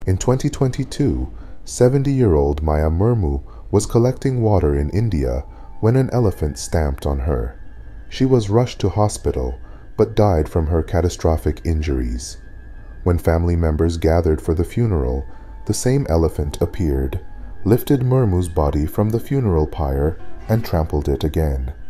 In 2022, 70-year-old Maya Murmu was collecting water in India when an elephant stamped on her. She was rushed to hospital but died from her catastrophic injuries. When family members gathered for the funeral, the same elephant appeared, lifted Murmu's body from the funeral pyre, and trampled it again.